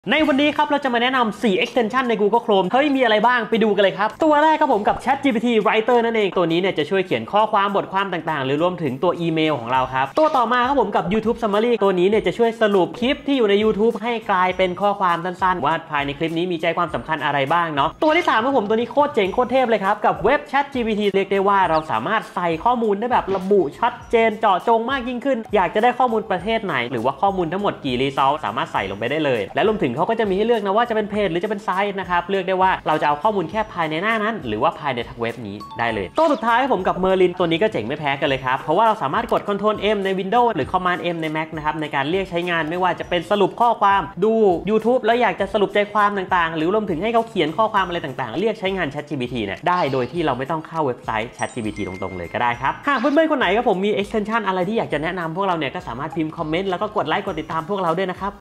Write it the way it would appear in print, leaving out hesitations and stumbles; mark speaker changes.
Speaker 1: ในวันนี้ครับเราจะมาแนะนำ4 extension ใน Google Chrome เฮ้ยมีอะไรบ้างไปดูกันเลยครับตัวแรกครับผมกับ ChatGPT Writer นั่นเองตัวนี้เนี่ยจะช่วยเขียนข้อความบทความต่างๆหรือรวมถึงตัวอีเมลของเราครับตัวต่อมาครับผมกับ YouTube Summary ตัวนี้เนี่ยจะช่วยสรุปคลิปที่อยู่ใน YouTube ให้กลายเป็นข้อความสั้นๆว่าภายในคลิปนี้มีใจความสำคัญอะไรบ้างเนาะตัวที่3ครับผมตัวนี้โคตรเจ๋งโคตรเทพเลยครับกับเว็บ ChatGPT เรียกได้ว่าเราสามารถใส่ข้อมูลได้แบบระบุชัดเจนเจาะจงมากยิ่งขึ้นอยากจะได้ข้อมูลประเทศไหนหรือว่าข้อมูลทั้งหมดกี่รีซอสสามารถใส่ลงไปได้เลยและรวมถึงเขาก็จะมีให้เลือกนะว่าจะเป็นเพจหรือจะเป็นไซต์นะครับเลือกได้ว่าเราจะเอาข้อมูลแค่ภายในหน้านั้นหรือว่าภายในทั้งเว็บนี้ได้เลยตัวสุดท้ายผมกับ Merlin ตัวนี้ก็เจ๋งไม่แพ้กันเลยครับเพราะว่าเราสามารถกด Ctrl M ใน Windows หรือ Command M ใน Mac นะครับในการเรียกใช้งานไม่ว่าจะเป็นสรุปข้อความดู YouTube แล้วอยากจะสรุปใจความต่างๆหรือรวมถึงให้เขาเขียนข้อความอะไรต่างๆเรียกใช้งาน ChatGPT เนี่ยได้โดยที่เราไม่ต้องเข้าเว็บไซต์ ChatGPT ตรงๆเลยก็ได้ครับหากเพื่อนๆคนไหนครับผมมี extension อะไรที่อยากจะแนะนำพวกเราเนี่ยก็สามารถพิมพ์คอมเมนต์แล้วก็กดไลค์กดติดตามพวกเราด้วยนะครับ